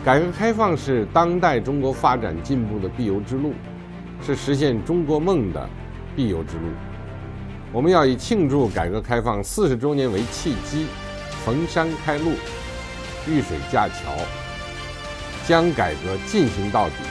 改革开放是当代中国发展进步的必由之路，是实现中国梦的必由之路。我们要以庆祝改革开放40周年为契机，逢山开路，遇水架桥，将改革进行到底。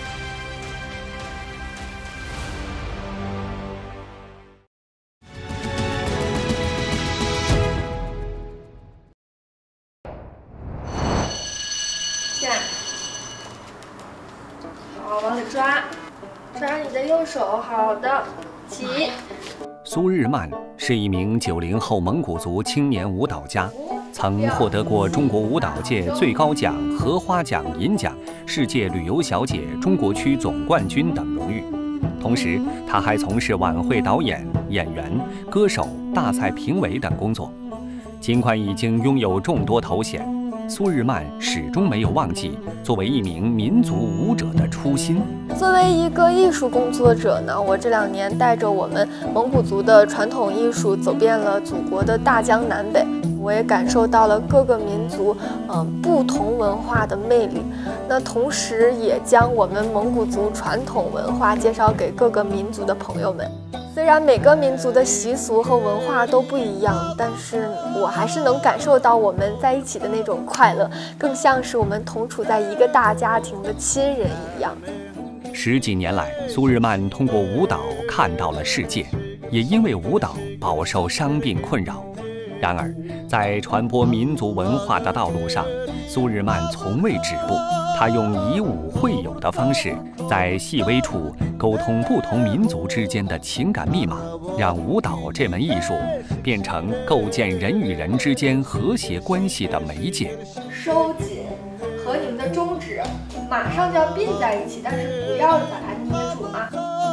好，往里抓你的右手，好的，起。 苏日曼是一名90后蒙古族青年舞蹈家，曾获得过中国舞蹈界最高奖荷花奖银奖、世界旅游小姐中国区总冠军等荣誉。同时，他还从事晚会导演、演员、歌手、大赛评委等工作。尽管已经拥有众多头衔，苏日曼始终没有忘记作为一名民族舞者的初心。 作为一个艺术工作者呢，我这2年带着我们蒙古族的传统艺术走遍了祖国的大江南北，我也感受到了各个民族不同文化的魅力。那同时也将我们蒙古族传统文化介绍给各个民族的朋友们。虽然每个民族的习俗和文化都不一样，但是我还是能感受到我们在一起的那种快乐，更像是我们同处在一个大家庭的亲人一样。 10几年来，苏日曼通过舞蹈看到了世界，也因为舞蹈饱受伤病困扰。然而，在传播民族文化的道路上，苏日曼从未止步。他用以武会友的方式，在细微处沟通不同民族之间的情感密码，让舞蹈这门艺术变成构建人与人之间和谐关系的媒介。 收紧，和你们的中指马上就要并在一起，但是不要把它捏住啊。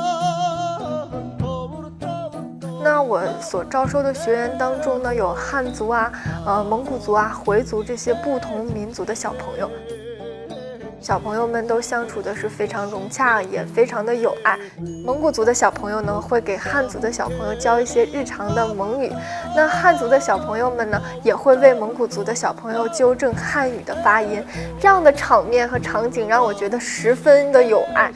那我所招收的学员当中呢，有汉族啊、蒙古族啊、回族这些不同民族的小朋友。小朋友们都相处的是非常融洽，也非常的有爱。蒙古族的小朋友呢，会给汉族的小朋友教一些日常的蒙语。那汉族的小朋友们呢，也会为蒙古族的小朋友纠正汉语的发音。这样的场面和场景让我觉得十分的有爱。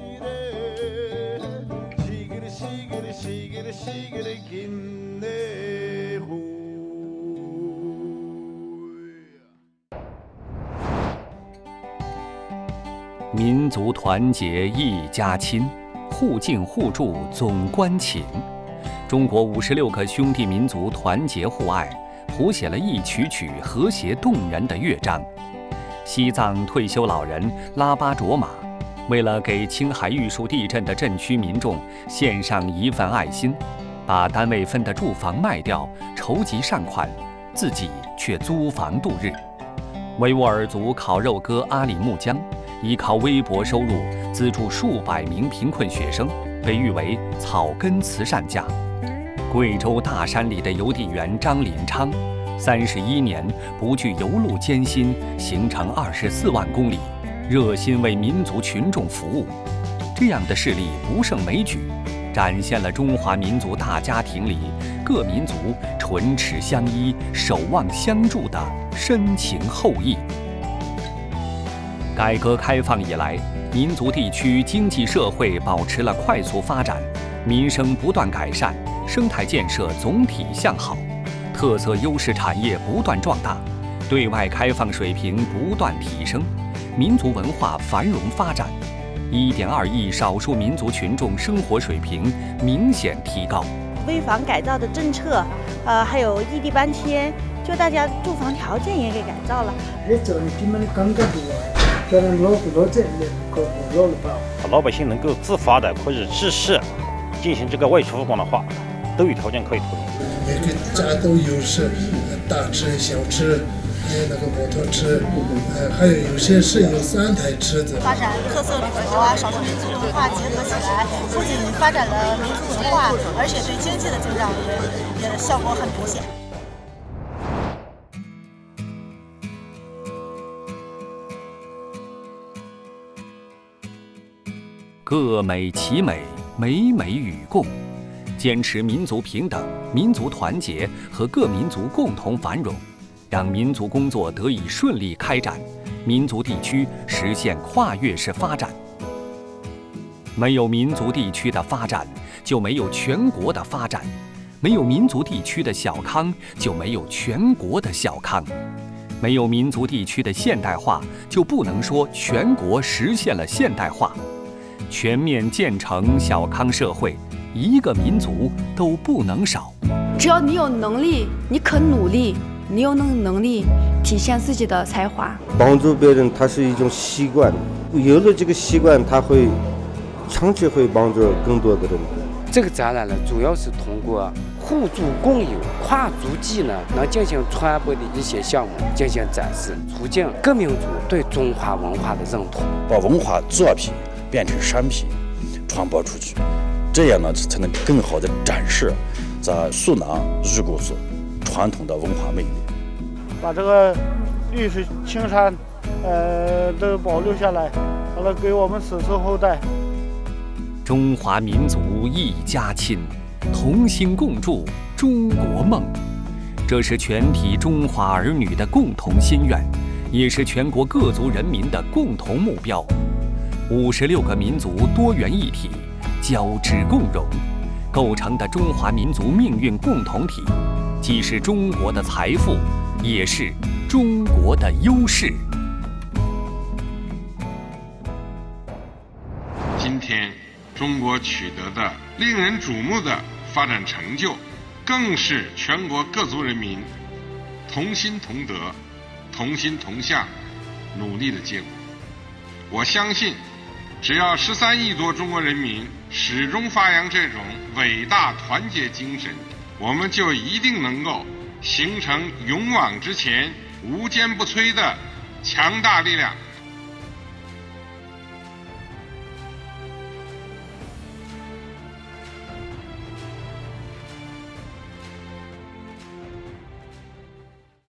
民族团结一家亲，互敬互助总关情。中国56个兄弟民族团结互爱，谱写了一曲曲和谐动人的乐章。西藏退休老人拉巴卓玛，为了给青海玉树地震的震区民众献上一份爱心，把单位分的住房卖掉，筹集善款，自己却租房度日。维吾尔族烤肉哥阿里木江，依靠微薄收入资助数百名贫困学生，被誉为草根慈善家。贵州大山里的邮递员张林昌，31年不惧邮路艰辛，行程24万公里，热心为民族群众服务。这样的事例不胜枚举，展现了中华民族大家庭里各民族唇齿相依、守望相助的深情厚谊。改革开放以来，民族地区经济社会保持了快速发展，民生不断改善，生态建设总体向好，特色优势产业不断壮大，对外开放水平不断提升，民族文化繁荣发展，1.2亿少数民族群众生活水平明显提高。 危房改造的政策，还有异地搬迁，就大家住房条件也给改造了。 老百姓能够自发的或者自适进行这个外出工的话，都有条件可以脱贫。 每个家都有是大车、小车，还有那个摩托车，还有些是有3台车子。 发展特色旅游啊，少数民族文化结合起来，不仅发展了民族文化，而且对经济的增长也效果很明显。 各美其美，美美与共，坚持民族平等、民族团结和各民族共同繁荣，让民族工作得以顺利开展， 民族地区实现跨越式发展。没有民族地区的发展，就没有全国的发展；没有民族地区的小康，就没有全国的小康；没有民族地区的现代化，就不能说全国实现了现代化。全面建成小康社会，一个民族都不能少。 只要你有能力，你肯努力，你有能力体现自己的才华。 帮助别人，它是一种习惯，有了这个习惯，它会长期会帮助更多的人。 这个展览呢，主要是通过互助共有、跨族技能能进行传播的一些项目进行展示，促进各民族对中华文化的认同， 把文化作品变成商品传播出去，这样呢才能更好的展示咱苏南日故族传统的文化魅力， 把这个历史青山都保留下来，好了给我们子孙后代。 中华民族一家亲，同心共筑中国梦，这是全体中华儿女的共同心愿，也是全国各族人民的共同目标。56个民族多元一体，交织共荣，构成的中华民族命运共同体，既是中国的财富，也是中国的优势。 今天中国取得的令人瞩目的发展成就，更是全国各族人民同心同德、同心同向努力的结果。我相信，只要13亿多中国人民始终发扬这种伟大团结精神，我们就一定能够形成勇往直前、无坚不摧的强大力量。